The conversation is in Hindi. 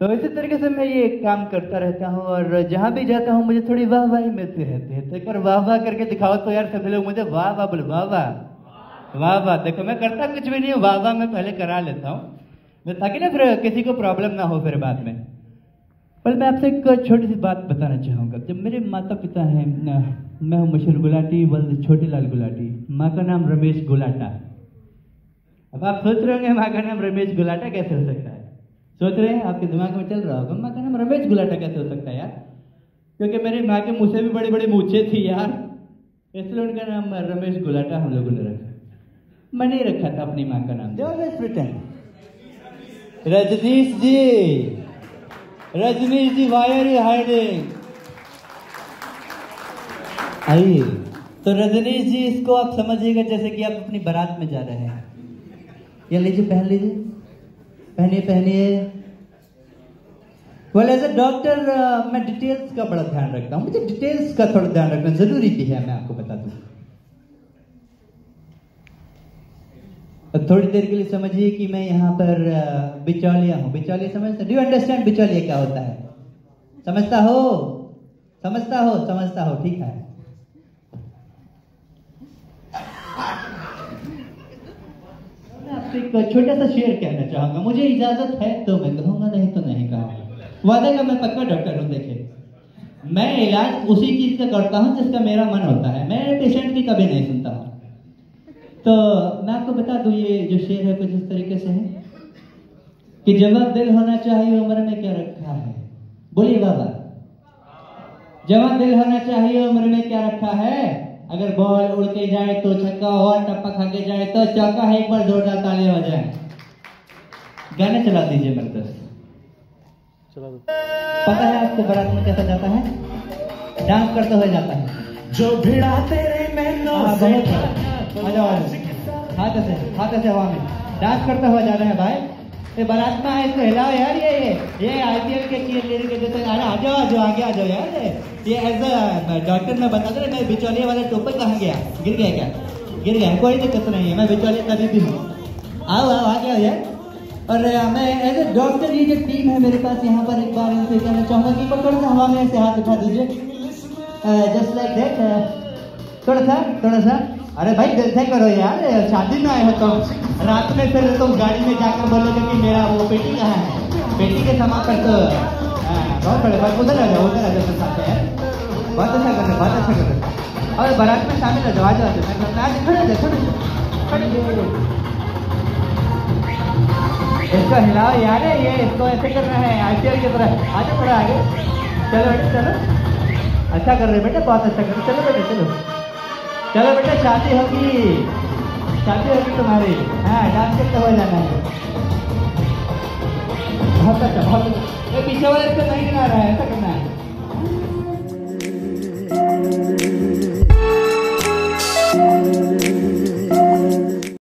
तो इसी तरीके से मैं ये काम करता रहता हूँ और जहाँ भी जाता हूँ मुझे थोड़ी वाह वाही मिलती रहती है। तो एक बार वाह वाह करके दिखाओ तो यार सभी लोग मुझे वाह वाह बोले, वाह वाह वाह वाह। देखो मैं करता कुछ भी नहीं हूँ, वाह वाह मैं पहले करा लेता हूँ ताकि ना फिर किसी को प्रॉब्लम ना हो फिर बाद में। पर मैं आपसे एक छोटी सी बात बताना चाहूँगा। जब मेरे माता पिता हैं, मैं हूँ मशहूर गुलाटी वल्द छोटेलाल गुलाटी, माँ का नाम रमेश गुलाटा। अब आप सोच रहे होंगे माँ का नाम रमेश गुलाटा कैसे हो सकता है, सोच रहे हैं, आपके दिमाग में चल रहा होगा माँ का नाम रमेश गुलाटा कैसे हो सकता है यार, क्योंकि मेरी माँ के मुँह से भी बड़ी बड़ी मूछें थी यार, इसलिए उनका नाम रमेश गुलाटा हम लोगों ने रखा। मैंने ही रखा था अपनी माँ का नाम। Rajneesh ji, Rajneesh ji why are you hiding? आइए। तो रजनीश जी इसको आप समझिएगा जैसे कि आप अपनी बारात में जा रहे हैं। ये लीजिए, पहन लीजिए, पहनिए पहनिए। वेल एज अ डॉक्टर मैं डिटेल्स का बड़ा ध्यान रखता हूँ, मुझे डिटेल्स का थोड़ा ध्यान रखना जरूरी भी है, मैं आपको बता दूं। थोड़ी देर के लिए समझिए कि मैं यहाँ पर बिचौलिया हूँ। बिचौलिया समझते? डू यू अंडरस्टैंड बिचौलिया क्या होता है? समझता हो? समझता हो? समझता हो, ठीक है। मैं आपसे एक छोटा सा शेयर कहना चाहूंगा, मुझे इजाजत है तो मैं कहूंगा, नहीं तो नहीं कहूंगा। वादा का मैं पक्का डॉक्टर हूँ। देखिए, मैं इलाज उसी चीज का करता हूँ जिसका मेरा मन होता है, मैं पेशेंट की कभी नहीं सुनता हूँ। तो मैं आपको बता दूं, ये जो शेर है कुछ इस तरीके से है कि जवाब दिल होना चाहिए उम्र में क्या रखा है। बोलिए बाबा, जवाब दिल होना चाहिए उम्र में क्या रखा है। अगर बॉल उड़ के जाए तो छक्का और टप्पा खा के जाए तो चौका है, एक बार जोरदार ताली हो जाए। गाने चला दीजिए मेरे दोस्त। पता है आपको बारात में कैसा जाता है? डांस करते हुए जाता है। जो भिड़ा तेरे में हाथ से हवा में डांस करता हुआ जा रहे हैं भाई। ये बारात में है, इसको हिलाओ यार। ये आईपीएल के चीयरलीडर के जैसे। अरे आ जाओ आगे आ जाओ यार। ये एज अ डॉक्टर मैं बता दे, मैं बिचौलिया वाला टोपा कहाँ गया? गिर गया क्या? गिर गया, कोई दिक्कत नहीं है, मैं बिचौलिया कभी भी हूँ। आओ आ गया यार। और मैं एज ए डॉक्टर, ये जो टीम है मेरे पास यहाँ पर, एक बार इनसे कहना चाहूंगा कि पकड़ से हवा में ऐसे हाथ उठा दीजिए, जस्ट लाइक दैट। थोड़ा सा। अरे भाई दिल से करो यार, शादी में आए हो तो रात में फिर तुम गाड़ी में जाकर बोलोगे कि मेरा वो पेटी कहाँ है, पेटी के सामान पर तो बहुत बड़े बात। उधर आ जाओ साथ में यार, बहुत अच्छा कर रहे, बहुत अच्छा कर रहे। और बारात में शामिल हो जाओ, आ जाओ। इसको हिलाओ यार, ये इसको ऐसे करना है आईपीएल की तरह। आ जाओ थोड़ा आगे, चलो बेटा चलो। अच्छा कर रहे बेटा, बहुत अच्छा कर रहे। चलो बेटा चलो बेटा, शादी होगी तुम्हारी। हाँ, डांस करते हुए जाना है। बहुत अच्छा। ये पीछे वाले इसको नहीं गिरा रहा है, ऐसा करना है।